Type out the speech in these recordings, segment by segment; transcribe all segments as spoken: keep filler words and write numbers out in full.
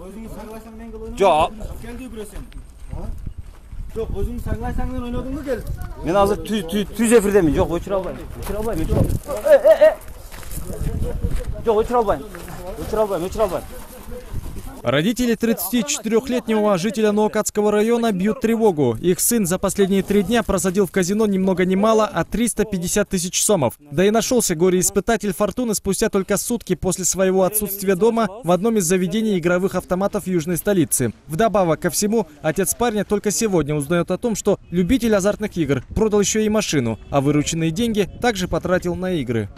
Жоқ. Жоқ, өзің саңлайсаңмен ойнадың ба кел? Мен азыр түз эфирдемін. Жоқ, өчіре албайым. Өчіре албайым, өчіре албайым. Э, э, э. Жоқ, өчіре албайым. Өчіре албайым, өчіре албайым. Родители тридцатичетырёхлетнего жителя Новокатского района бьют тревогу. Их сын за последние три дня просадил в казино ни много ни мало, а триста пятьдесят тысяч сомов. Да и нашелся горе-испытатель фортуны спустя только сутки после своего отсутствия дома в одном из заведений игровых автоматов южной столицы. Вдобавок ко всему, отец парня только сегодня узнает о том, что любитель азартных игр продал еще и машину, а вырученные деньги также потратил на игры.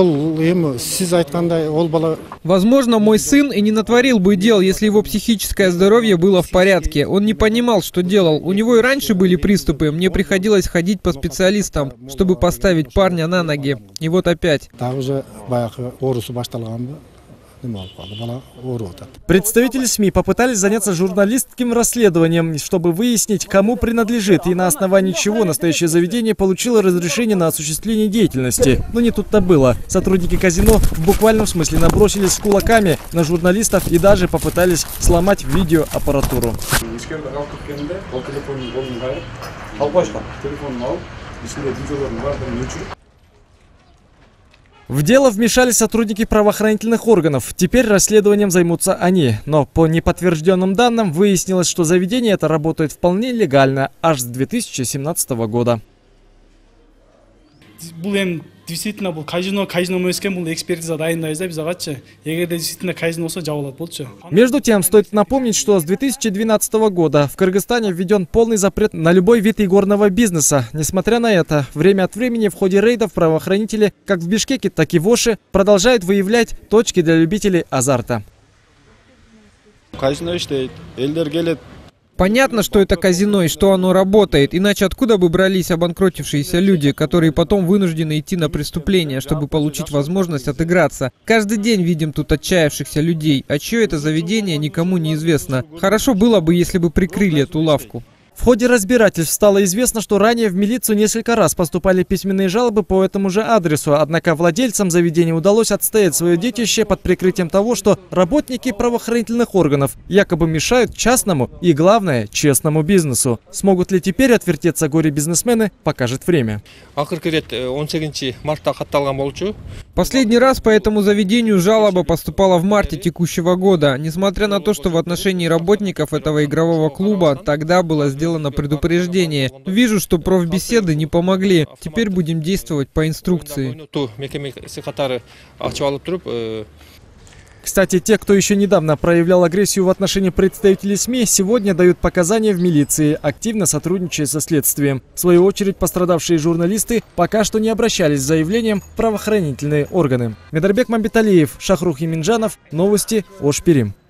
Возможно, мой сын и не натворил бы дел, если его психическое здоровье было в порядке. Он не понимал, что делал. У него и раньше были приступы. Мне приходилось ходить по специалистам, чтобы поставить парня на ноги. И вот опять. Представители СМИ попытались заняться журналистским расследованием, чтобы выяснить, кому принадлежит и на основании чего настоящее заведение получило разрешение на осуществление деятельности. Но не тут-то было. Сотрудники казино в буквальном смысле набросились с кулаками на журналистов и даже попытались сломать видеоаппаратуру. В дело вмешались сотрудники правоохранительных органов. Теперь расследованием займутся они. Но по неподтвержденным данным выяснилось, что заведение это работает вполне легально аж с две тысячи семнадцатого года. Действительно, бұл казино, казино мөскен бұл экспертиза дайындайыз да, біз ағатшы. Егерде действительно казино олса жабылады болчу. Между тем, стоит напомнить, что с две тысячи двенадцатого года в Кыргызстане введен полный запрет на любой вид игорного бизнеса. Несмотря на это, время от времени в ходе рейдов правоохранители, как в Бишкеке, так и в Оши, продолжают выявлять точки для любителей азарта. Понятно, что это казино и что оно работает, иначе откуда бы брались обанкротившиеся люди, которые потом вынуждены идти на преступление, чтобы получить возможность отыграться. Каждый день видим тут отчаявшихся людей, а чье это заведение, никому не известно. Хорошо было бы, если бы прикрыли эту лавку. В ходе разбирательств стало известно, что ранее в милицию несколько раз поступали письменные жалобы по этому же адресу. Однако владельцам заведения удалось отстоять свое детище под прикрытием того, что работники правоохранительных органов якобы мешают частному и, главное, честному бизнесу. Смогут ли теперь отвертеться горе-бизнесмены, покажет время. Последний раз по этому заведению жалоба поступала в марте текущего года. Несмотря на то, что в отношении работников этого игрового клуба тогда было сделано на предупреждение. Вижу, что профбеседы не помогли. Теперь будем действовать по инструкции. Кстати, те, кто еще недавно проявлял агрессию в отношении представителей СМИ, сегодня дают показания в милиции, активно сотрудничая со следствием. В свою очередь, пострадавшие журналисты пока что не обращались с заявлением в правоохранительные органы. Медарбек Мамбеталиев, Шахрух Еминджанов, новости Ош-Перим.